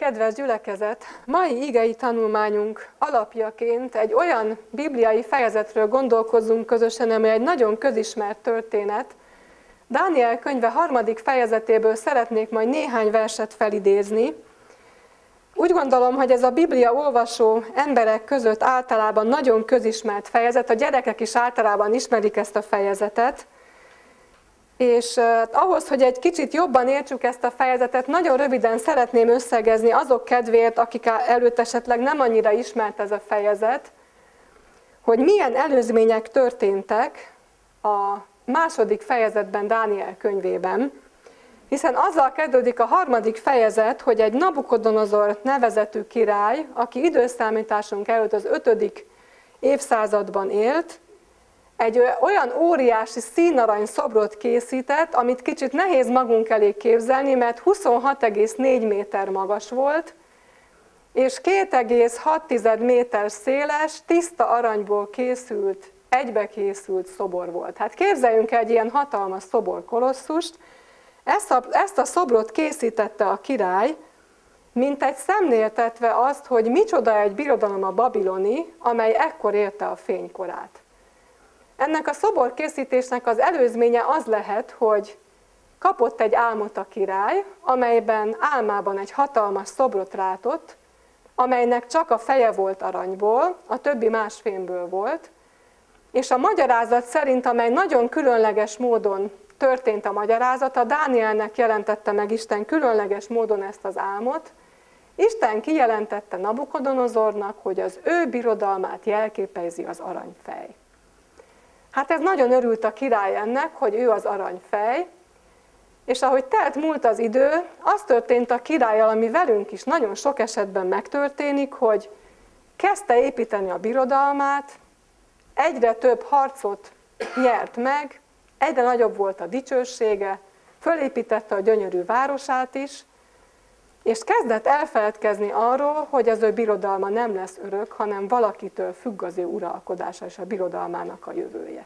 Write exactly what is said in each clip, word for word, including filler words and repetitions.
Kedves gyülekezet! Mai igei tanulmányunk alapjaként egy olyan bibliai fejezetről gondolkozzunk közösen, amely egy nagyon közismert történet. Dániel könyve harmadik fejezetéből szeretnék majd néhány verset felidézni. Úgy gondolom, hogy ez a Biblia olvasó emberek között általában nagyon közismert fejezet, a gyerekek is általában ismerik ezt a fejezetet. És eh, ahhoz, hogy egy kicsit jobban értsük ezt a fejezetet, nagyon röviden szeretném összegezni azok kedvéért, akik előtt esetleg nem annyira ismert ez a fejezet, hogy milyen előzmények történtek a második fejezetben, Dániel könyvében, hiszen azzal kezdődik a harmadik fejezet, hogy egy Nabukodonozor nevezetű király, aki időszámításunk előtt az ötödik évszázadban élt, egy olyan óriási színarany szobrot készített, amit kicsit nehéz magunk elé képzelni, mert huszonhat egész négy méter magas volt, és két egész hat méter széles, tiszta aranyból készült, egybekészült szobor volt. Hát képzeljünk egy ilyen hatalmas szobor kolosszust. Ezt a, ezt a szobrot készítette a király, mint egy szemléltetve azt, hogy micsoda egy birodalom a babiloni, amely ekkor érte a fénykorát. Ennek a szoborkészítésnek az előzménye az lehet, hogy kapott egy álmot a király, amelyben álmában egy hatalmas szobrot látott, amelynek csak a feje volt aranyból, a többi más fémből volt, és a magyarázat szerint, amely nagyon különleges módon történt a magyarázat, a Dánielnek jelentette meg Isten különleges módon ezt az álmot, Isten kijelentette Nabukodonozornak, hogy az ő birodalmát jelképezi az aranyfej. Hát ez nagyon örült a király ennek, hogy ő az aranyfej, és ahogy telt múlt az idő, az történt a királlyal, ami velünk is nagyon sok esetben megtörténik, hogy kezdte építeni a birodalmát, egyre több harcot nyert meg, egyre nagyobb volt a dicsősége, fölépítette a gyönyörű városát is, és kezdett elfeledkezni arról, hogy az ő birodalma nem lesz örök, hanem valakitől függ az ő uralkodása és a birodalmának a jövője.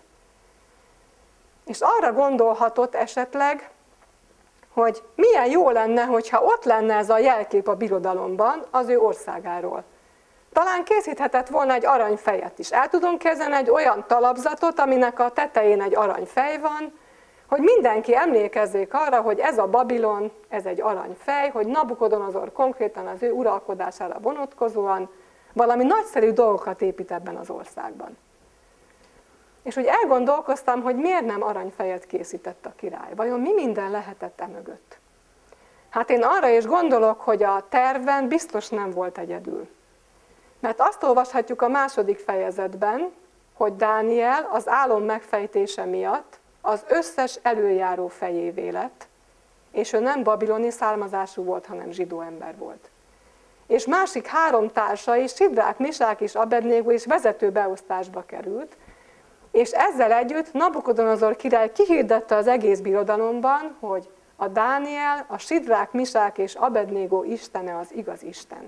És arra gondolhatott esetleg, hogy milyen jó lenne, hogyha ott lenne ez a jelkép a birodalomban az ő országáról. Talán készíthetett volna egy aranyfejet is. El tudunk képzelni egy olyan talapzatot, aminek a tetején egy aranyfej van, hogy mindenki emlékezzék arra, hogy ez a Babilon, ez egy aranyfej, hogy Nabukodonozor konkrétan az ő uralkodására vonatkozóan valami nagyszerű dolgokat épít ebben az országban. És úgy elgondolkoztam, hogy miért nem aranyfejet készített a király. Vajon mi minden lehetett e mögött? Hát én arra is gondolok, hogy a tervben biztos nem volt egyedül. Mert azt olvashatjuk a második fejezetben, hogy Dániel az álom megfejtése miatt az összes előjáró fejévé lett, és ő nem babiloni származású volt, hanem zsidó ember volt. És másik három társa is, Sidrák, Misák és Abednégo is vezető beosztásba került, és ezzel együtt Nabukodonozor király kihirdette az egész birodalomban, hogy a Dániel, a Sidrák, Misák és Abednégo istene az igaz Isten.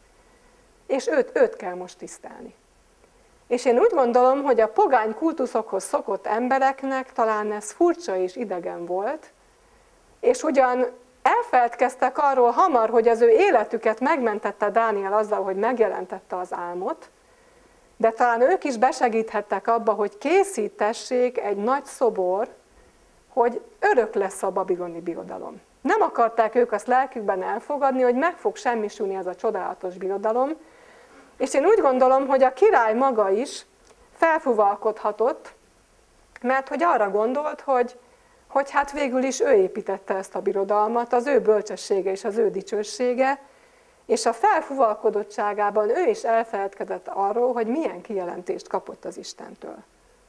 És őt, őt kell most tisztelni. És én úgy gondolom, hogy a pogány kultuszokhoz szokott embereknek talán ez furcsa és idegen volt, és ugyan elfeledkeztek arról hamar, hogy az ő életüket megmentette Dániel azzal, hogy megjelentette az álmot, de talán ők is besegíthettek abba, hogy készítessék egy nagy szobor, hogy örök lesz a babiloni birodalom. Nem akarták ők azt lelkükben elfogadni, hogy meg fog semmisülni ez a csodálatos birodalom, és én úgy gondolom, hogy a király maga is felfúvalkodhatott, mert hogy arra gondolt, hogy, hogy hát végül is ő építette ezt a birodalmat, az ő bölcsessége és az ő dicsősége, és a felfúvalkodottságában ő is elfeledkezett arról, hogy milyen kijelentést kapott az Istentől.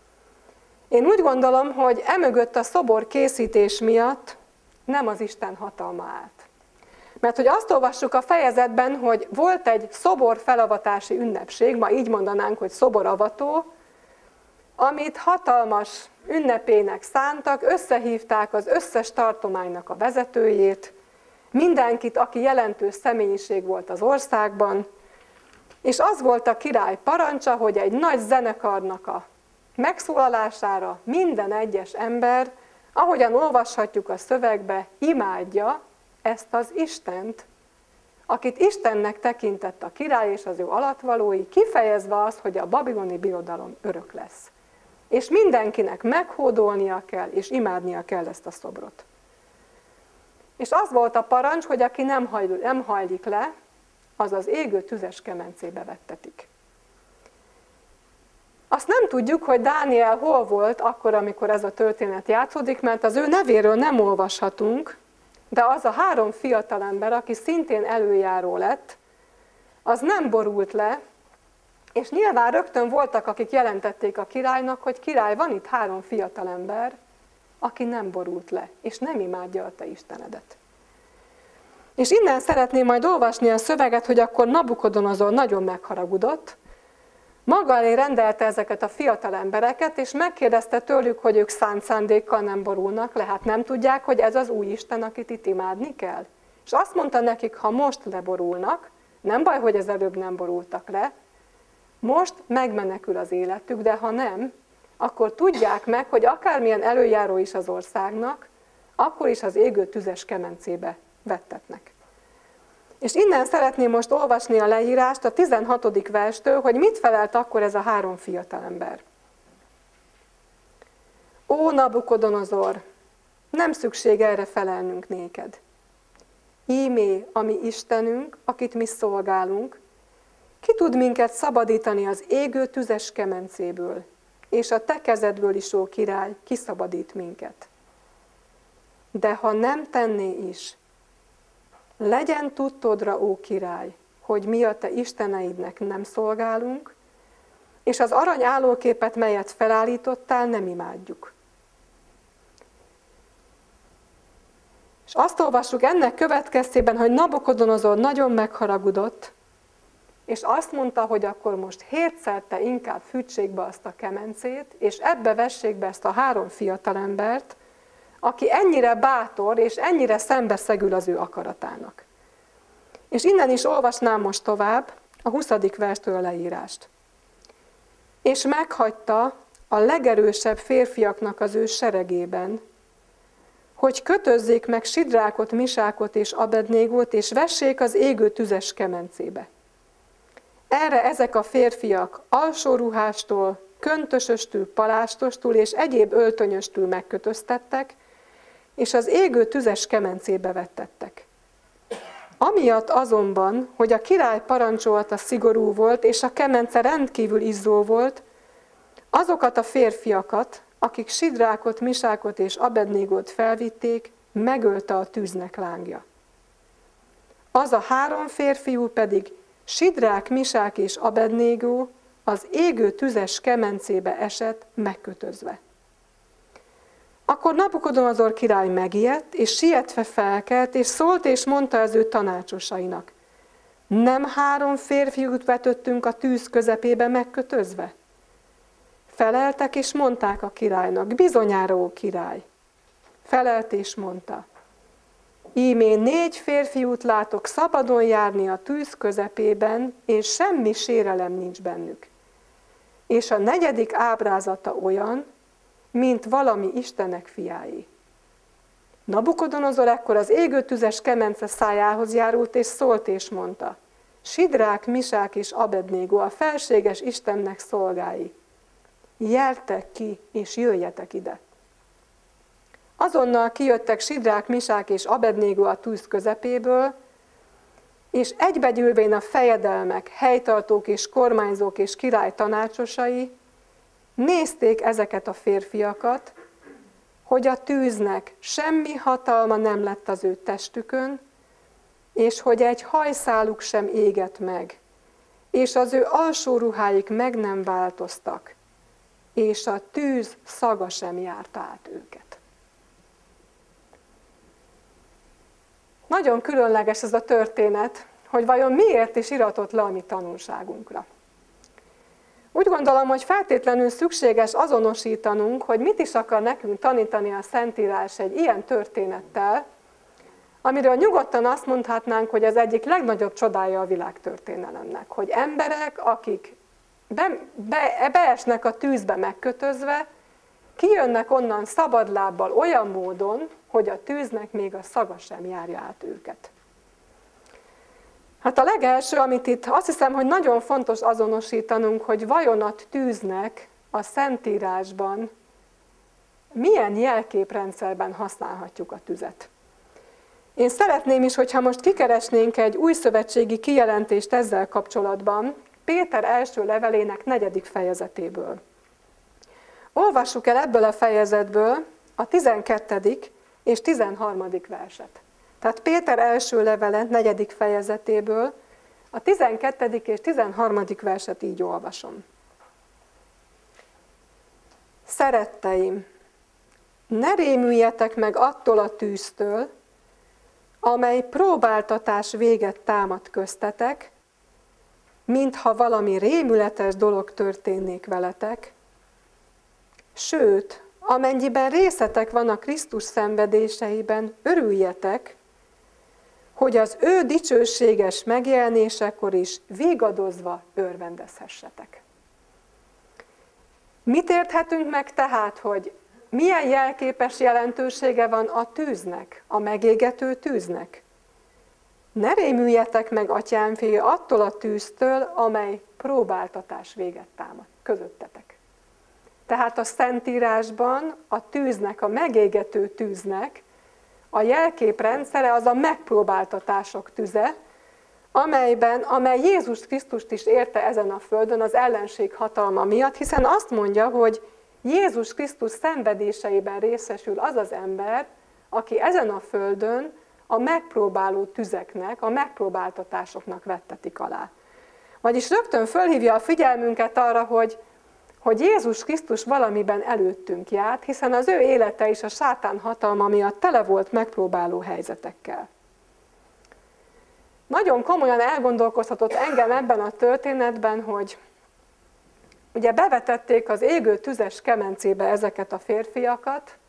Én úgy gondolom, hogy emögött a szobor készítés miatt nem az Isten hatalma állt. Mert hogy azt olvassuk a fejezetben, hogy volt egy szobor felavatási ünnepség, ma így mondanánk, hogy szoboravató, amit hatalmas ünnepének szántak, összehívták az összes tartománynak a vezetőjét, mindenkit, aki jelentős személyiség volt az országban, és az volt a király parancsa, hogy egy nagy zenekarnak a megszólalására minden egyes ember, ahogyan olvashatjuk a szövegbe, imádja ezt az Istent, akit Istennek tekintett a király és az ő alattvalói, kifejezve azt, hogy a babiloni birodalom örök lesz. És mindenkinek meghódolnia kell, és imádnia kell ezt a szobrot. És az volt a parancs, hogy aki nem, hajl, nem hajlik le, az az égő tüzes kemencébe vettetik. Azt nem tudjuk, hogy Dániel hol volt akkor, amikor ez a történet játszódik, mert az ő nevéről nem olvashatunk, de az a három fiatalember, aki szintén előjáró lett, az nem borult le, és nyilván rögtön voltak, akik jelentették a királynak, hogy király, van itt három fiatalember, aki nem borult le, és nem imádja a te Istenedet. És innen szeretném majd olvasni a szöveget, hogy akkor Nabukodonozor nagyon megharagudott, maga elé rendelte ezeket a fiatal embereket, és megkérdezte tőlük, hogy ők szánt szándékkal nem borulnak le, hát nem tudják, hogy ez az új Isten, akit itt imádni kell. És azt mondta nekik, ha most leborulnak, nem baj, hogy az előbb nem borultak le, most megmenekül az életük, de ha nem, akkor tudják meg, hogy akármilyen előjáró is az országnak, akkor is az égő tüzes kemencébe vettetnek. És innen szeretném most olvasni a leírást a tizenhatodik verstől, hogy mit felelt akkor ez a három fiatalember. Ó, Nabukodonozor, nem szükség erre felelnünk néked. Ímé, a mi Istenünk, akit mi szolgálunk, ki tud minket szabadítani az égő tüzes kemencéből, és a te kezedből is, ó király, kiszabadít minket. De ha nem tenné is, legyen tudtodra, ó király, hogy mi a te isteneidnek nem szolgálunk, és az arany állóképet, melyet felállítottál, nem imádjuk. És azt olvassuk ennek következtében, hogy Nabukodonozor nagyon megharagudott, és azt mondta, hogy akkor most hétszerte inkább fűtsék be azt a kemencét, és ebbe vessék be ezt a három fiatalembert, aki ennyire bátor és ennyire szembeszegül az ő akaratának. És innen is olvasnám most tovább a huszadik verstől a leírást. És meghagyta a legerősebb férfiaknak az ő seregében, hogy kötözzék meg Sidrákot, Misákot és Abednégót, és vessék az égő tüzes kemencébe. Erre ezek a férfiak alsóruhástól, köntösöstül, palástostól és egyéb öltönyöstül megkötöztettek, és az égő tüzes kemencébe vettettek. Amiatt azonban, hogy a király parancsolata szigorú volt, és a kemence rendkívül izzó volt, azokat a férfiakat, akik Sidrákot, Misákot és Abednégót felvitték, megölte a tűznek lángja. Az a három férfiú pedig, Sidrák, Misák és Abednégó, az égő tüzes kemencébe esett megkötözve. Akkor Nabukodonozor király megijedt, és sietve felkelt, és szólt és mondta az ő tanácsosainak: nem három férfiút vetöttünk a tűz közepébe megkötözve? Feleltek és mondták a királynak: bizonyára, ó király. Felelt és mondta: íme négy férfiút látok szabadon járni a tűz közepében, és semmi sérelem nincs bennük. És a negyedik ábrázata olyan, mint valami Istenek fiái. Nabukodonozor ekkor az égő tüzes kemence szájához járult, és szólt és mondta: Sidrák, Misák és Abednégó, a felséges Istennek szolgái, jeltek ki, és jöjjetek ide. Azonnal kijöttek Sidrák, Misák és Abednégó a tűz közepéből, és egybegyűlvén a fejedelmek, helytartók és kormányzók és király tanácsosai nézték ezeket a férfiakat, hogy a tűznek semmi hatalma nem lett az ő testükön, és hogy egy hajszáluk sem égett meg, és az ő alsó ruháik meg nem változtak, és a tűz szaga sem járta át őket. Nagyon különleges ez a történet, hogy vajon miért is iratott le a mi tanulságunkra. Úgy gondolom, hogy feltétlenül szükséges azonosítanunk, hogy mit is akar nekünk tanítani a Szentírás egy ilyen történettel, amiről nyugodtan azt mondhatnánk, hogy az egyik legnagyobb csodája a világtörténelemnek, hogy emberek, akik be, be, beesnek a tűzbe megkötözve, kijönnek onnan szabadlábbal olyan módon, hogy a tűznek még a szaga sem járja át őket. Hát a legelső, amit itt azt hiszem, hogy nagyon fontos azonosítanunk, hogy vajon a tűznek a Szentírásban milyen jelképrendszerben használhatjuk a tüzet. Én szeretném is, hogyha most kikeresnénk egy új szövetségi kijelentést ezzel kapcsolatban, Péter első levelének negyedik fejezetéből. Olvassuk el ebből a fejezetből a tizenkettedik és tizenharmadik verset. Tehát Péter első levele negyedik fejezetéből a tizenkettedik és tizenharmadik verset így olvasom. Szeretteim, ne rémüljetek meg attól a tűztől, amely próbáltatás véget támad köztetek, mintha valami rémületes dolog történnék veletek, sőt, amennyiben részetek van a Krisztus szenvedéseiben, örüljetek, hogy az ő dicsőséges megjelenésekor is vigadozva örvendezhessetek. Mit érthetünk meg tehát, hogy milyen jelképes jelentősége van a tűznek, a megégető tűznek? Ne rémüljetek meg, atyámfia, attól a tűztől, amely próbáltatás véget támad közöttetek. Tehát a Szentírásban a tűznek, a megégető tűznek a jelképrendszere az a megpróbáltatások tüze, amelyben, amely Jézus Krisztust is érte ezen a földön az ellenség hatalma miatt, hiszen azt mondja, hogy Jézus Krisztus szenvedéseiben részesül az az ember, aki ezen a földön a megpróbáló tüzeknek, a megpróbáltatásoknak vettetik alá. Vagyis rögtön fölhívja a figyelmünket arra, hogy, hogy Jézus Krisztus valamiben előttünk járt, hiszen az ő élete is a sátán hatalma miatt tele volt megpróbáló helyzetekkel. Nagyon komolyan elgondolkoztatott engem ebben a történetben, hogy ugye bevetették az égő tüzes kemencébe ezeket a férfiakat,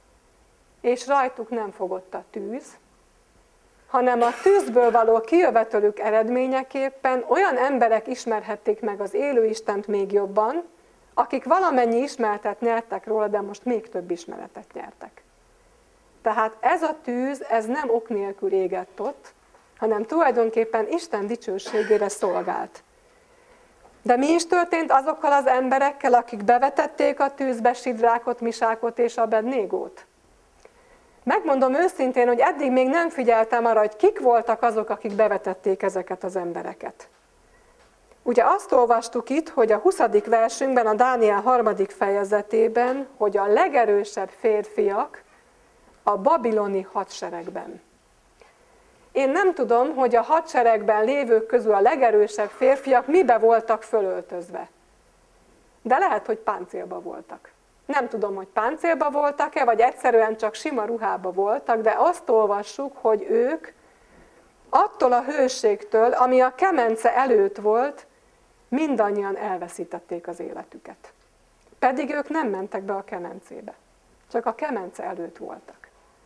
és rajtuk nem fogott a tűz, hanem a tűzből való kijövetelük eredményeképpen olyan emberek ismerhették meg az élő Istent még jobban, akik valamennyi ismeretet nyertek róla, de most még több ismeretet nyertek. Tehát ez a tűz, ez nem ok nélkül égett ott, hanem tulajdonképpen Isten dicsőségére szolgált. De mi is történt azokkal az emberekkel, akik bevetették a tűzbe Sidrákot, Misákot és Abednégót? Megmondom őszintén, hogy eddig még nem figyeltem arra, hogy kik voltak azok, akik bevetették ezeket az embereket. Ugye azt olvastuk itt, hogy a huszadik versünkben, a Dániel harmadik fejezetében, hogy a legerősebb férfiak a babiloni hadseregben. Én nem tudom, hogy a hadseregben lévők közül a legerősebb férfiak mibe voltak fölöltözve. De lehet, hogy páncélba voltak. Nem tudom, hogy páncélba voltak-e, vagy egyszerűen csak sima ruhába voltak, de azt olvassuk, hogy ők attól a hőségtől, ami a kemence előtt volt, mindannyian elveszítették az életüket. Pedig ők nem mentek be a kemencébe, csak a kemence előtt voltak.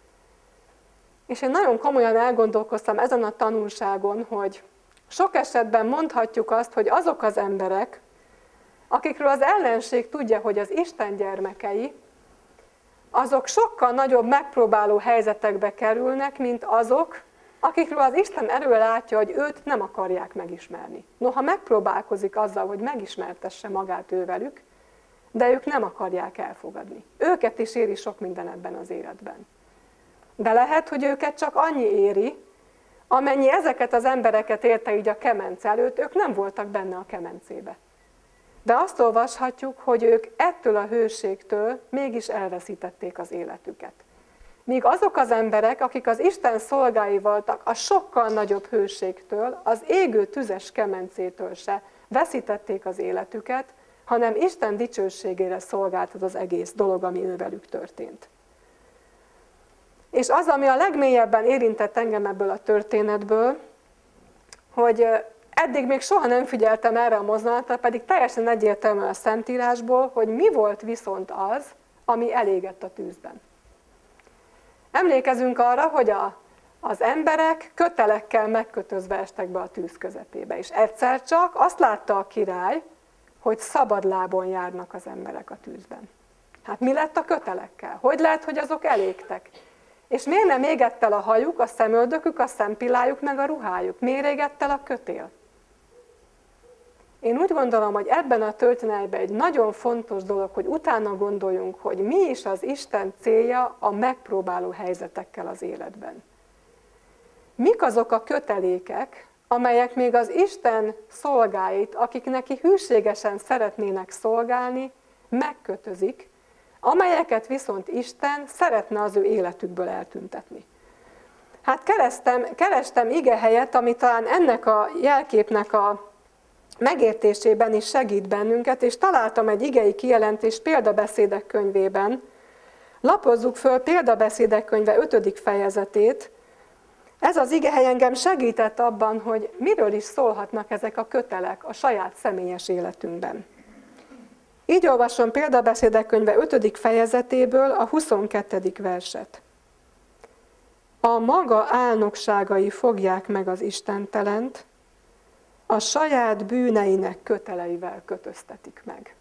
És én nagyon komolyan elgondolkoztam ezen a tanulságon, hogy sok esetben mondhatjuk azt, hogy azok az emberek, akikről az ellenség tudja, hogy az Isten gyermekei, azok sokkal nagyobb megpróbáló helyzetekbe kerülnek, mint azok, akikről az Isten erről látja, hogy őt nem akarják megismerni. Noha megpróbálkozik azzal, hogy megismertesse magát ővelük, de ők nem akarják elfogadni. Őket is éri sok minden ebben az életben. De lehet, hogy őket csak annyi éri, amennyi ezeket az embereket érte így a kemence előtt, ők nem voltak benne a kemencébe. De azt olvashatjuk, hogy ők ettől a hőségtől mégis elveszítették az életüket. Míg azok az emberek, akik az Isten szolgái voltak, a sokkal nagyobb hőségtől, az égő tüzes kemencétől se veszítették az életüket, hanem Isten dicsőségére szolgált az az egész dolog, ami ővelük történt. És az, ami a legmélyebben érintett engem ebből a történetből, hogy eddig még soha nem figyeltem erre a mozdulatra, pedig teljesen egyértelmű a Szentírásból, hogy mi volt viszont az, ami elégett a tűzben. Emlékezünk arra, hogy a, az emberek kötelekkel megkötözve estek be a tűz közepébe, és egyszer csak azt látta a király, hogy szabadlábon járnak az emberek a tűzben. Hát mi lett a kötelekkel? Hogy lehet, hogy azok elégtek? És miért nem égett el a hajuk, a szemöldökük, a szempillájuk, meg a ruhájuk? Miért égett el a kötél? Én úgy gondolom, hogy ebben a történetben egy nagyon fontos dolog, hogy utána gondoljunk, hogy mi is az Isten célja a megpróbáló helyzetekkel az életben. Mik azok a kötelékek, amelyek még az Isten szolgáit, akik neki hűségesen szeretnének szolgálni, megkötözik, amelyeket viszont Isten szeretne az ő életükből eltüntetni. Hát kerestem, kerestem igehelyet, ami talán ennek a jelképnek a megértésében is segít bennünket, és találtam egy igei kijelentést Példabeszédek könyvében. Lapozzuk föl Példabeszédek könyve ötödik fejezetét. Ez az igehely engem segített abban, hogy miről is szólhatnak ezek a kötelek a saját személyes életünkben. Így olvasom Példabeszédek könyve ötödik fejezetéből a huszonkettedik verset. A maga álnokságai fogják meg az istentelent, a saját bűneinek köteleivel kötöztetik meg.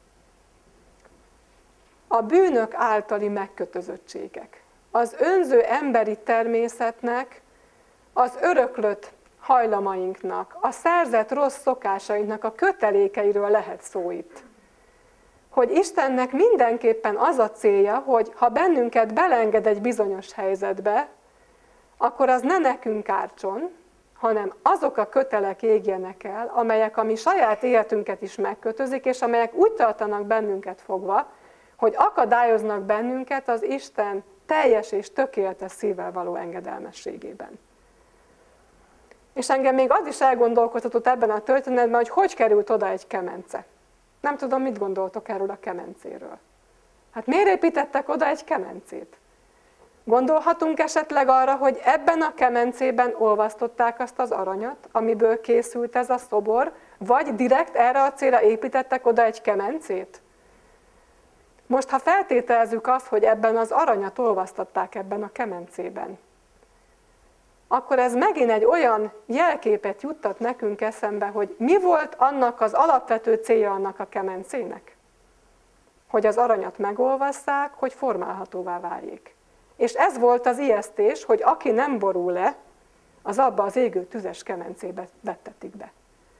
A bűnök általi megkötözöttségek, az önző emberi természetnek, az öröklött hajlamainknak, a szerzett rossz szokásainknak a kötelékeiről lehet szó itt. Hogy Istennek mindenképpen az a célja, hogy ha bennünket beleenged egy bizonyos helyzetbe, akkor az ne nekünk ártson, hanem azok a kötelek égjenek el, amelyek a mi saját életünket is megkötözik, és amelyek úgy tartanak bennünket fogva, hogy akadályoznak bennünket az Isten teljes és tökéletes szívvel való engedelmességében. És engem még az is elgondolkodtatott ebben a történetben, hogy hogy került oda egy kemence. Nem tudom, mit gondoltok erről a kemencéről. Hát miért építettek oda egy kemencét? Gondolhatunk esetleg arra, hogy ebben a kemencében olvasztották azt az aranyat, amiből készült ez a szobor, vagy direkt erre a célra építettek oda egy kemencét? Most, ha feltételezzük azt, hogy ebben az aranyat olvasztották ebben a kemencében, akkor ez megint egy olyan jelképet juttat nekünk eszembe, hogy mi volt annak az alapvető célja annak a kemencének? Hogy az aranyat megolvasszák, hogy formálhatóvá váljék. És ez volt az ijesztés, hogy aki nem borul le, az abba az égő tüzes kemencébe vettetik be.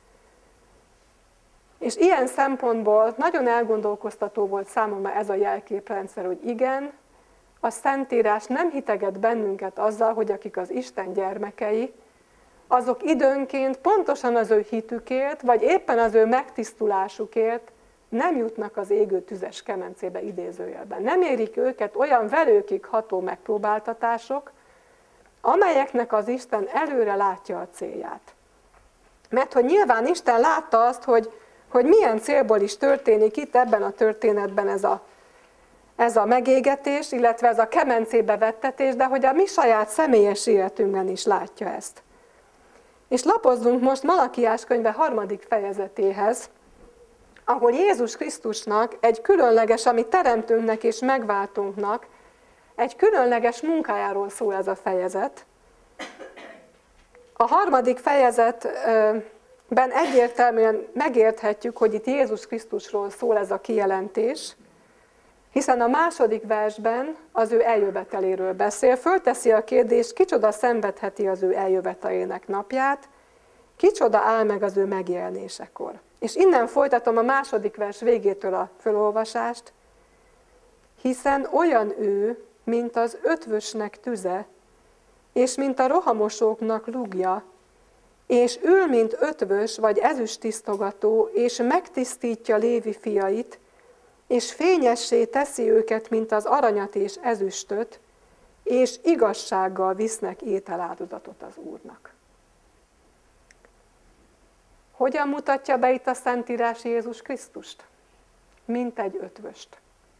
És ilyen szempontból nagyon elgondolkoztató volt számomra ez a jelképrendszer, hogy igen, a Szentírás nem hiteget bennünket azzal, hogy akik az Isten gyermekei, azok időnként pontosan az ő hitükért, vagy éppen az ő megtisztulásukért nem jutnak az égő tüzes kemencébe idézőjelben. Nem érik őket olyan velőkig ható megpróbáltatások, amelyeknek az Isten előre látja a célját. Mert hogy nyilván Isten látta azt, hogy, hogy milyen célból is történik itt ebben a történetben ez a, ez a megégetés, illetve ez a kemencébe vettetés, de hogy a mi saját személyes életünkben is látja ezt. És lapozzunk most Malakiás könyve harmadik fejezetéhez, ahol Jézus Krisztusnak egy különleges, ami teremtőnknek és megváltunknak, egy különleges munkájáról szól ez a fejezet. A harmadik fejezetben egyértelműen megérthetjük, hogy itt Jézus Krisztusról szól ez a kijelentés, hiszen a második versben az ő eljöveteléről beszél, fölteszi a kérdést, kicsoda szenvedheti az ő eljövetelének napját, kicsoda áll meg az ő megjelenésekor. És innen folytatom a második vers végétől a felolvasást, hiszen olyan ő, mint az ötvösnek tüze, és mint a rohamosóknak lugja, és ül, mint ötvös vagy ezüsttisztogató, és megtisztítja Lévi fiait, és fényessé teszi őket, mint az aranyat és ezüstöt, és igazsággal visznek ételáldozatot az Úrnak. Hogyan mutatja be itt a Szentírás Jézus Krisztust? Mint egy ötvöst.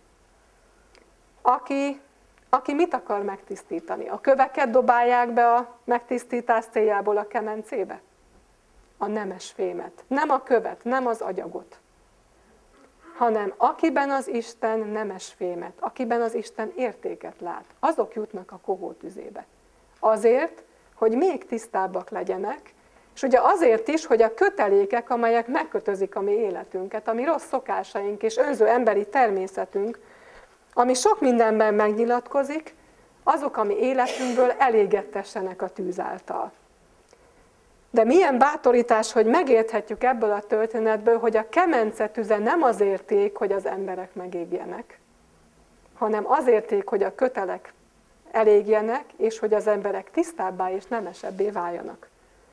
Aki, aki mit akar megtisztítani? A köveket dobálják be a megtisztítás céljából a kemencébe? A nemes fémet. Nem a követ, nem az agyagot. Hanem akiben az Isten nemes fémet, akiben az Isten értéket lát, azok jutnak a kohótüzébe. Azért, hogy még tisztábbak legyenek, és ugye azért is, hogy a kötelékek, amelyek megkötözik a mi életünket, a mi rossz szokásaink és önző emberi természetünk, ami sok mindenben megnyilatkozik, azok, ami életünkből elégettessenek a tűz által. De milyen bátorítás, hogy megérthetjük ebből a történetből, hogy a kemence tüze nem azért ég, hogy az emberek megégjenek, hanem azért ég, hogy a kötelek elégjenek, és hogy az emberek tisztábbá és nemesebbé váljanak.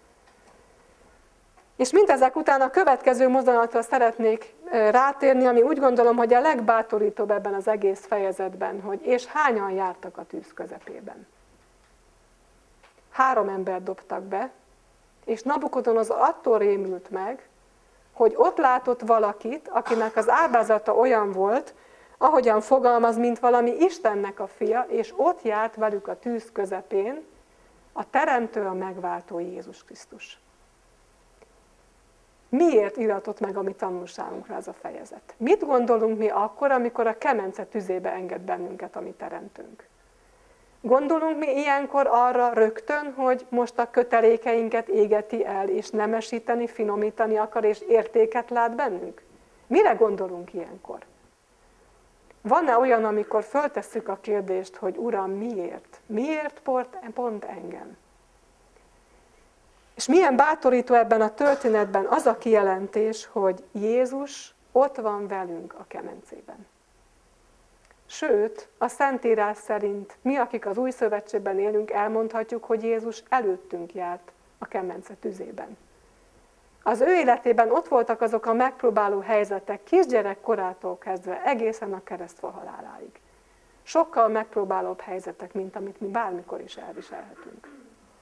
És mindezek után a következő mozdulatra szeretnék rátérni, ami úgy gondolom, hogy a legbátorítóbb ebben az egész fejezetben, hogy és hányan jártak a tűz közepében. Három embert dobtak be, és Nabukodonozor attól rémült meg, hogy ott látott valakit, akinek az ábrázata olyan volt, ahogyan fogalmaz, mint valami Istennek a fia, és ott járt velük a tűz közepén a Teremtő, a megváltó Jézus Krisztus. Miért iratott meg a mi tanulságunkra ez a fejezet? Mit gondolunk mi akkor, amikor a kemence tüzébe enged bennünket a mi Teremtőnk? Gondolunk mi ilyenkor arra rögtön, hogy most a kötelékeinket égeti el, és nemesíteni, finomítani akar, és értéket lát bennünk? Mire gondolunk ilyenkor? Van-e olyan, amikor föltesszük a kérdést, hogy Uram, miért? Miért pont, pont engem? És milyen bátorító ebben a történetben az a kijelentés, hogy Jézus ott van velünk a kemencében. Sőt, a Szentírás szerint mi, akik az Új Szövetségben élünk, elmondhatjuk, hogy Jézus előttünk járt a kemence tüzében. Az ő életében ott voltak azok a megpróbáló helyzetek kisgyerek korától kezdve egészen a keresztfa haláláig. Sokkal megpróbálóbb helyzetek, mint amit mi bármikor is elviselhetünk.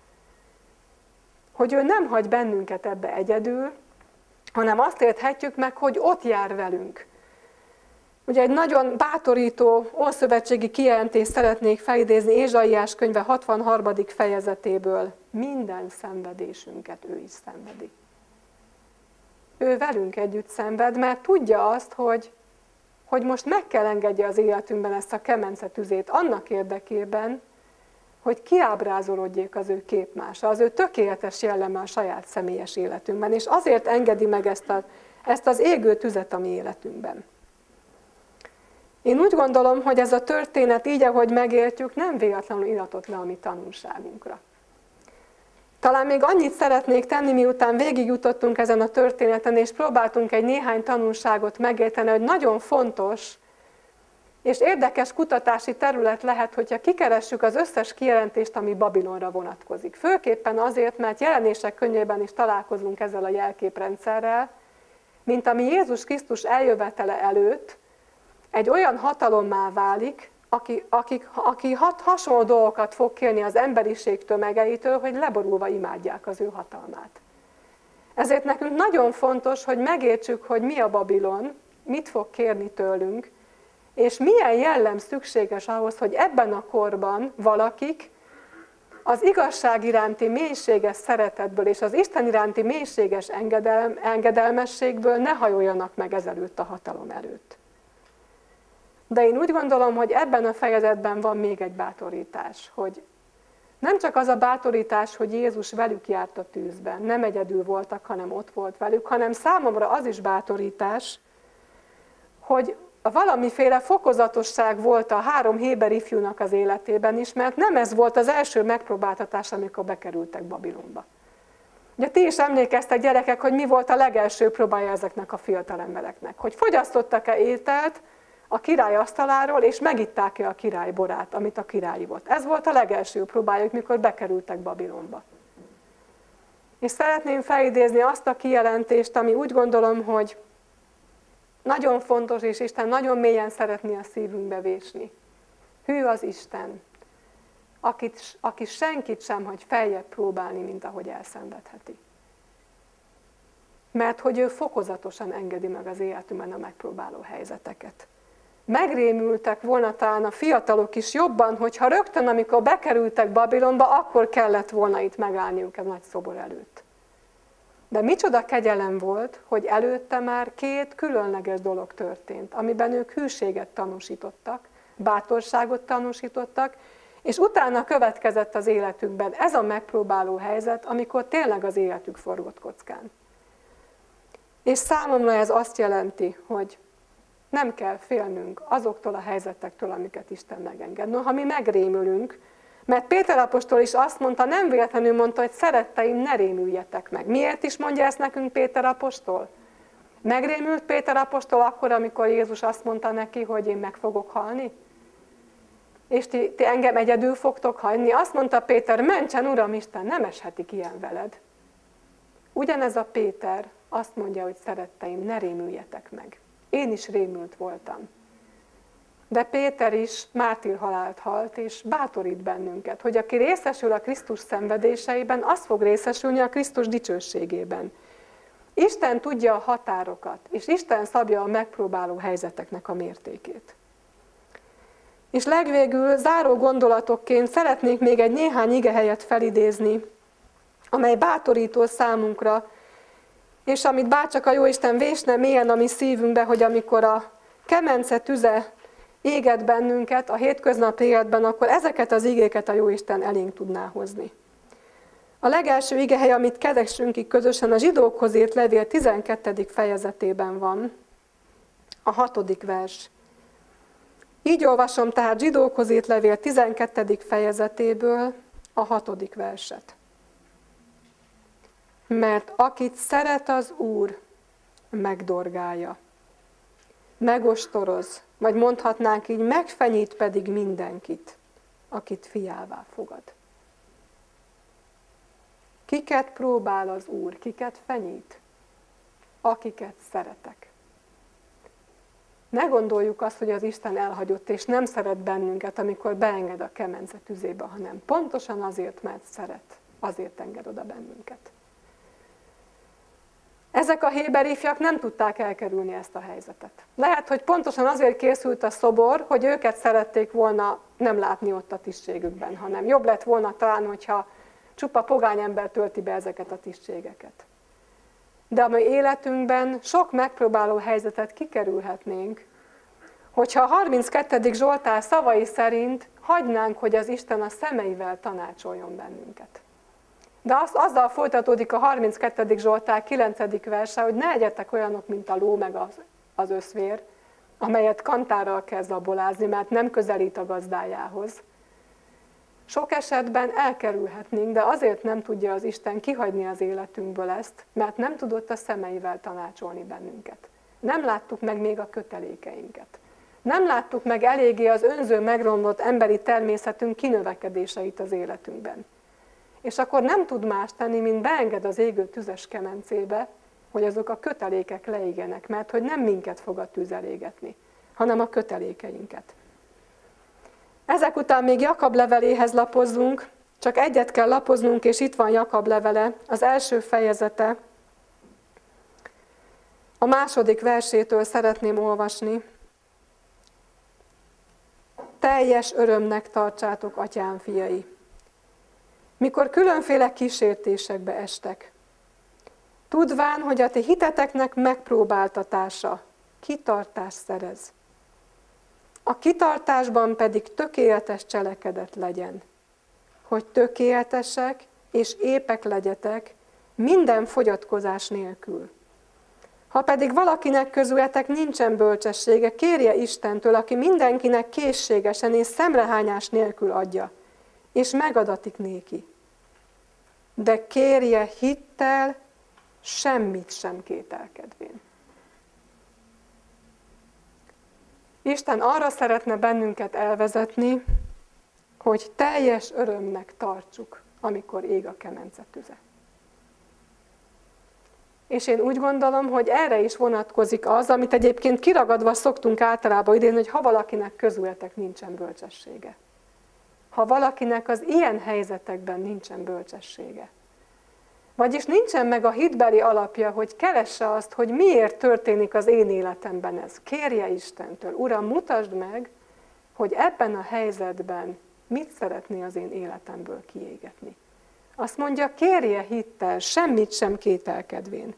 Hogy ő nem hagy bennünket ebbe egyedül, hanem azt érthetjük meg, hogy ott jár velünk. Ugye egy nagyon bátorító ószövetségi kijelentést szeretnék felidézni Ézsaiás könyve hatvanharmadik fejezetéből. Minden szenvedésünket ő is szenvedi. Ő velünk együtt szenved, mert tudja azt, hogy, hogy most meg kell engedje az életünkben ezt a kemence tüzét annak érdekében, hogy kiábrázolódjék az ő képmása, az ő tökéletes jelleme a saját személyes életünkben, és azért engedi meg ezt, a, ezt az égő tüzet a mi életünkben. Én úgy gondolom, hogy ez a történet így, ahogy megértjük, nem véletlenül iratott le a mi tanulságunkra. Talán még annyit szeretnék tenni, miután végigjutottunk ezen a történeten, és próbáltunk egy néhány tanulságot megérteni, hogy nagyon fontos és érdekes kutatási terület lehet, hogyha kikeressük az összes kijelentést, ami Babilonra vonatkozik. Főképpen azért, mert Jelenések könyvében is találkozunk ezzel a jelképrendszerrel, mint ami Jézus Krisztus eljövetele előtt egy olyan hatalommá válik, aki, aki, aki hat, hasonló dolgokat fog kérni az emberiség tömegeitől, hogy leborulva imádják az ő hatalmát. Ezért nekünk nagyon fontos, hogy megértsük, hogy mi a Babilon, mit fog kérni tőlünk, és milyen jellem szükséges ahhoz, hogy ebben a korban valakik az igazság iránti mélységes szeretetből és az Isten iránti mélységes engedel, engedelmességből ne hajoljanak meg ezelőtt a hatalom előtt. De én úgy gondolom, hogy ebben a fejezetben van még egy bátorítás, hogy nem csak az a bátorítás, hogy Jézus velük járt a tűzben, nem egyedül voltak, hanem ott volt velük, hanem számomra az is bátorítás, hogy valamiféle fokozatosság volt a három héber ifjúnak az életében is, mert nem ez volt az első megpróbáltatás, amikor bekerültek Babilonba. Ugye ti is emlékeztek, gyerekek, hogy mi volt a legelső próbája ezeknek a fiatal embereknek. Hogy fogyasztottak-e ételt a király asztaláról, és megitták-e a király borát, amit a király volt. Ez volt a legelső próbájuk, mikor bekerültek Babilonba. És szeretném felidézni azt a kijelentést, ami úgy gondolom, hogy nagyon fontos, és Isten nagyon mélyen szeretné a szívünkbe vésni. Hű az Isten, akit, aki senkit sem hagy feljebb próbálni, mint ahogy elszenvedheti. Mert hogy ő fokozatosan engedi meg az életünkben a megpróbáló helyzeteket. Megrémültek volna talán a fiatalok is jobban, hogyha rögtön, amikor bekerültek Babilonba, akkor kellett volna itt megállniuk a nagy szobor előtt. De micsoda kegyelem volt, hogy előtte már két különleges dolog történt, amiben ők hűséget tanúsítottak, bátorságot tanúsítottak, és utána következett az életükben ez a megpróbáló helyzet, amikor tényleg az életük forgott kockán. És számomra ez azt jelenti, hogy Nem kell félnünk azoktól a helyzetektől, amiket Isten megenged. No, ha mi megrémülünk, mert Péter apostol is azt mondta, nem véletlenül mondta, hogy szeretteim, ne rémüljetek meg. Miért is mondja ezt nekünk Péter apostol? Megrémült Péter apostol akkor, amikor Jézus azt mondta neki, hogy én meg fogok halni? És ti, ti engem egyedül fogtok hagyni? Azt mondta Péter, mentsen Uram Isten, nem eshetik ilyen veled. Ugyanez a Péter azt mondja, hogy szeretteim, ne rémüljetek meg. Én is rémült voltam. De Péter is mártírhalált halt, és bátorít bennünket, hogy aki részesül a Krisztus szenvedéseiben, az fog részesülni a Krisztus dicsőségében. Isten tudja a határokat, és Isten szabja a megpróbáló helyzeteknek a mértékét. És legvégül záró gondolatokként szeretnék még egy néhány igehelyet felidézni, amely bátorító számunkra, és amit bárcsak a Jóisten vésne mélyen a mi szívünkbe, hogy amikor a kemence tüze éget bennünket a hétköznapi életben, akkor ezeket az igéket a Jóisten elénk tudná hozni. A legelső igehely, amit keressünk ki közösen, a zsidókhoz írt levél tizenkettedik fejezetében van, a hatodik vers. Így olvasom tehát zsidókhoz írt levél tizenkettedik fejezetéből a hatodik verset. Mert akit szeret az Úr, megdorgálja, megostoroz, vagy mondhatnánk így, megfenyít pedig mindenkit, akit fiává fogad. Kiket próbál az Úr, kiket fenyít? Akiket szeretek. Ne gondoljuk azt, hogy az Isten elhagyott, és nem szeret bennünket, amikor beenged a kemence tüzébe, hanem pontosan azért, mert szeret, azért enged oda bennünket. Ezek a héber ifjak nem tudták elkerülni ezt a helyzetet. Lehet, hogy pontosan azért készült a szobor, hogy őket szerették volna nem látni ott a tisztségükben, hanem jobb lett volna talán, hogyha csupa pogány ember tölti be ezeket a tisztségeket. De a mi életünkben sok megpróbáló helyzetet kikerülhetnénk, hogyha a harminckettedik Zsoltár szavai szerint hagynánk, hogy az Isten a szemeivel tanácsoljon bennünket. De az, azzal folytatódik a harminckettedik Zsoltár kilencedik verse, hogy ne legyetek olyanok, mint a ló meg az, az összvér, amelyet kantárral kell zabolázni, mert nem közelít a gazdájához. Sok esetben elkerülhetnénk, de azért nem tudja az Isten kihagyni az életünkből ezt, mert nem tudott a szemeivel tanácsolni bennünket. Nem láttuk meg még a kötelékeinket. Nem láttuk meg eléggé az önző, megromlott emberi természetünk kinövekedéseit az életünkben. És akkor nem tud más tenni, mint beenged az égő tüzes kemencébe, hogy azok a kötelékek leégjenek, mert hogy nem minket fog a tűz elégetni, hanem a kötelékeinket. Ezek után még Jakab leveléhez lapozzunk, csak egyet kell lapoznunk, és itt van Jakab levele, az első fejezete. A második versétől szeretném olvasni. Teljes örömnek tartsátok, atyám fiai, mikor különféle kísértésekbe estek. Tudván, hogy a ti hiteteknek megpróbáltatása, kitartás szerez. A kitartásban pedig tökéletes cselekedet legyen, hogy tökéletesek és épek legyetek minden fogyatkozás nélkül. Ha pedig valakinek közületek nincsen bölcsessége, kérje Istentől, aki mindenkinek készségesen és szemrehányás nélkül adja, és megadatik néki. De kérje hittel, semmit sem kételkedvén. Isten arra szeretne bennünket elvezetni, hogy teljes örömnek tartsuk, amikor ég a kemence tüze. És én úgy gondolom, hogy erre is vonatkozik az, amit egyébként kiragadva szoktunk általában idén, hogy ha valakinek közületek nincsen bölcsessége. Ha valakinek az ilyen helyzetekben nincsen bölcsessége. Vagyis nincsen meg a hitbeli alapja, hogy keresse azt, hogy miért történik az én életemben ez. Kérje Istentől, Uram, mutasd meg, hogy ebben a helyzetben mit szeretné az én életemből kiégetni. Azt mondja, kérje hittel, semmit sem kételkedvén.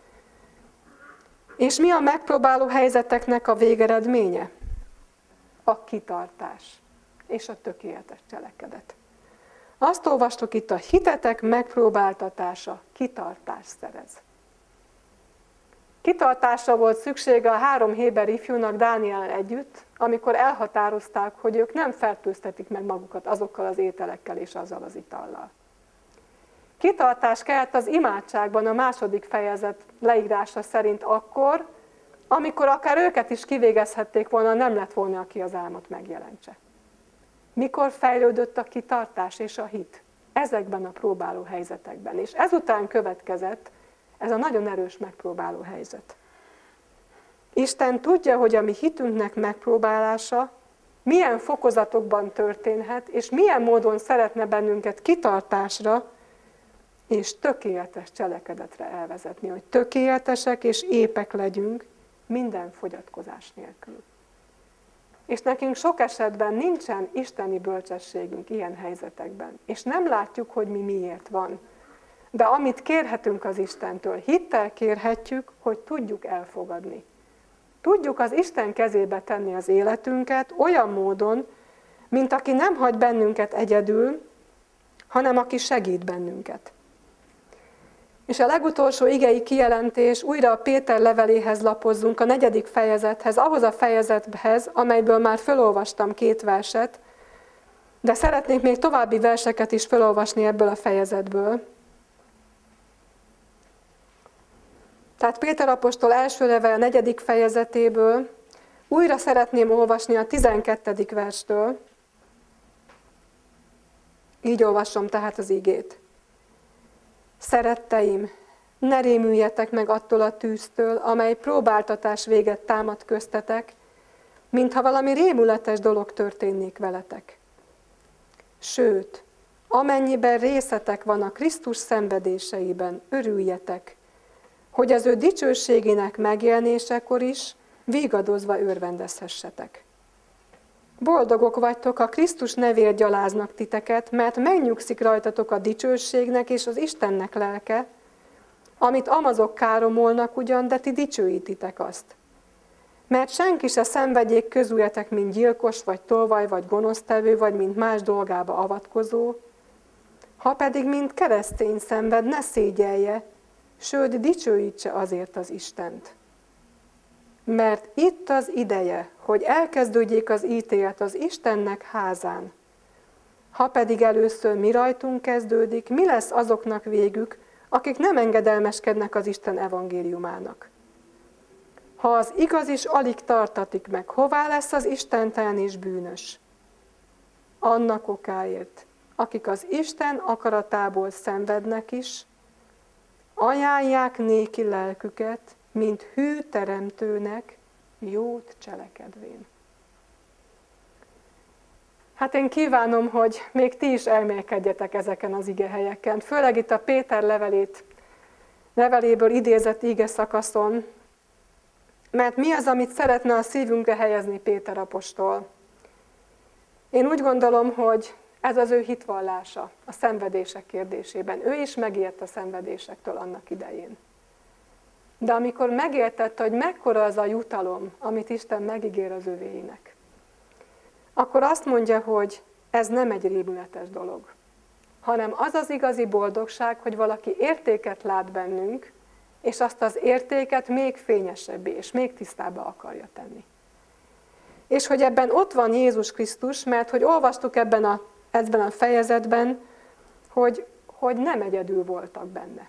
És mi a megpróbáló helyzeteknek a végeredménye? A kitartás és a tökéletes cselekedet. Azt olvastuk itt, a hitetek megpróbáltatása kitartás szerez. Kitartásra volt szüksége a három héber ifjúnak Dániellel együtt, amikor elhatározták, hogy ők nem fertőztetik meg magukat azokkal az ételekkel és azzal az itallal. Kitartás kellett az imádságban a második fejezet leírása szerint akkor, amikor akár őket is kivégezhették volna, nem lett volna, aki az álmot megjelentse. Mikor fejlődött a kitartás és a hit? Ezekben a próbáló helyzetekben. És ezután következett ez a nagyon erős megpróbáló helyzet. Isten tudja, hogy a mi hitünknek megpróbálása milyen fokozatokban történhet, és milyen módon szeretne bennünket kitartásra és tökéletes cselekedetre elvezetni, hogy tökéletesek és épek legyünk minden fogyatkozás nélkül. És nekünk sok esetben nincsen isteni bölcsességünk ilyen helyzetekben, és nem látjuk, hogy mi miért van. De amit kérhetünk az Istentől, hittel kérhetjük, hogy tudjuk elfogadni. Tudjuk az Isten kezébe tenni az életünket olyan módon, mint aki nem hagy bennünket egyedül, hanem aki segít bennünket. És a legutolsó igei kijelentés, újra a Péter leveléhez lapozzunk, a negyedik fejezethez, ahhoz a fejezethez, amelyből már felolvastam két verset, de szeretnék még további verseket is felolvasni ebből a fejezetből. Tehát Péter apostol első levele negyedik fejezetéből újra szeretném olvasni a tizenkettedik verstől. Így olvasom tehát az igét. Szeretteim, ne rémüljetek meg attól a tűztől, amely próbáltatás véget támad köztetek, mintha valami rémületes dolog történnék veletek. Sőt, amennyiben részetek van a Krisztus szenvedéseiben, örüljetek, hogy az ő dicsőségének megjelenésekor is vígadozva örvendezhessetek. Boldogok vagytok, ha Krisztus nevért gyaláznak titeket, mert megnyugszik rajtatok a dicsőségnek és az Istennek lelke, amit amazok káromolnak ugyan, de ti dicsőítitek azt. Mert senki se szenvedjék közületek, mint gyilkos, vagy tolvaj, vagy gonosztevő, vagy mint más dolgába avatkozó, ha pedig mint keresztény szenved, ne szégyelje, sőt, dicsőítse azért az Istent. Mert itt az ideje, hogy elkezdődjék az ítélet az Istennek házán. Ha pedig először mi rajtunk kezdődik, mi lesz azoknak végük, akik nem engedelmeskednek az Isten evangéliumának? Ha az igaz is alig tartatik meg, hová lesz az istentelen és bűnös? Annak okáért, akik az Isten akaratából szenvednek is, ajánlják néki lelküket, mint hű teremtőnek, jót cselekedvén. Hát én kívánom, hogy még ti is elmélkedjetek ezeken az igehelyeken, főleg itt a Péter levelét, leveléből idézett ige szakaszon, mert mi az, amit szeretne a szívünkre helyezni Péter apostol? Én úgy gondolom, hogy ez az ő hitvallása a szenvedések kérdésében. Ő is megijedt a szenvedésektől annak idején. De amikor megértette, hogy mekkora az a jutalom, amit Isten megígér az övéinek, akkor azt mondja, hogy ez nem egy rémületes dolog, hanem az az igazi boldogság, hogy valaki értéket lát bennünk, és azt az értéket még fényesebbé és még tisztábbá akarja tenni. És hogy ebben ott van Jézus Krisztus, mert hogy olvastuk ebben a, ebben a fejezetben, hogy, hogy nem egyedül voltak benne.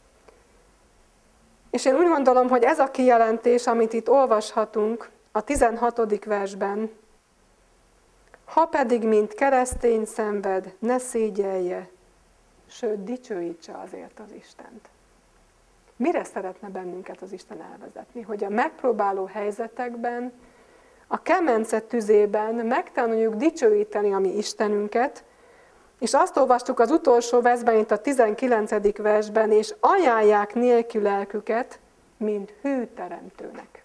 És én úgy gondolom, hogy ez a kijelentés, amit itt olvashatunk a tizenhatodik versben, ha pedig, mint keresztény szenved, ne szégyelje, sőt, dicsőítse azért az Istent. Mire szeretne bennünket az Isten elvezetni? Hogy a megpróbáló helyzetekben, a kemence tüzében megtanuljuk dicsőíteni a mi Istenünket, és azt olvastuk az utolsó versben, itt a tizenkilencedik versben, és ajánlják nélkül lelküket, mint hű teremtőnek.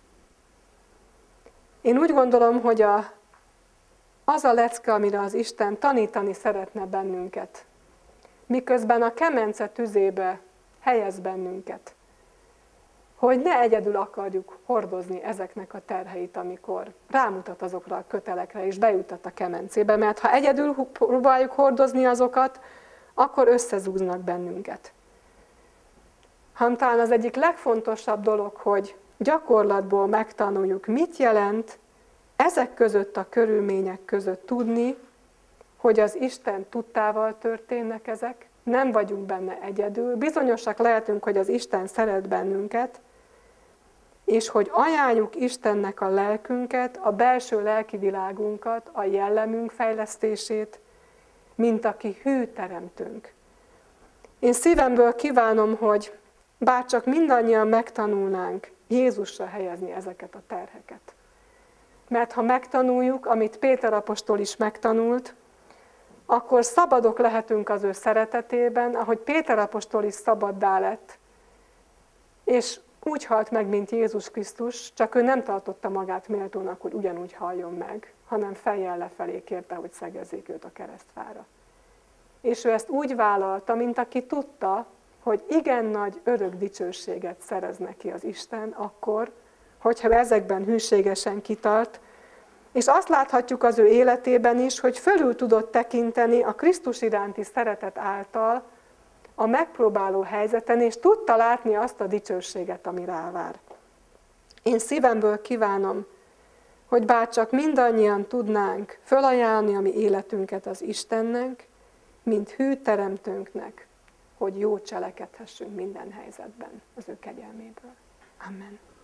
Én úgy gondolom, hogy a, az a lecke, amire az Isten tanítani szeretne bennünket, miközben a kemence tüzébe helyez bennünket, hogy ne egyedül akarjuk hordozni ezeknek a terheit, amikor rámutat azokra a kötelekre, és bejutat a kemencébe, mert ha egyedül próbáljuk hordozni azokat, akkor összezúznak bennünket. hanem talán az egyik legfontosabb dolog, hogy gyakorlatból megtanuljuk, mit jelent ezek között a körülmények között tudni, hogy az Isten tudtával történnek ezek, nem vagyunk benne egyedül, bizonyosak lehetünk, hogy az Isten szeret bennünket, és hogy ajánljuk Istennek a lelkünket, a belső lelki világunkat, a jellemünk fejlesztését, mint aki hű teremtőnk. Én szívemből kívánom, hogy bárcsak mindannyian megtanulnánk Jézusra helyezni ezeket a terheket. Mert ha megtanuljuk, amit Péter apostol is megtanult, akkor szabadok lehetünk az ő szeretetében, ahogy Péter apostol is szabaddá lett, és úgy halt meg, mint Jézus Krisztus, csak ő nem tartotta magát méltónak, hogy ugyanúgy halljon meg, hanem fejjel lefelé kérte, hogy szegezzék őt a keresztfára. És ő ezt úgy vállalta, mint aki tudta, hogy igen nagy örök dicsőséget szerez neki az Isten akkor, hogyha ezekben hűségesen kitart, és azt láthatjuk az ő életében is, hogy fölül tudott tekinteni a Krisztus iránti szeretet által a megpróbáló helyzeten, és tudta látni azt a dicsőséget, ami rávár. Én szívemből kívánom, hogy bárcsak mindannyian tudnánk fölajánlani a mi életünket az Istennek, mint hű teremtőnknek, hogy jó cselekedhessünk minden helyzetben az ő kegyelméből. Amen.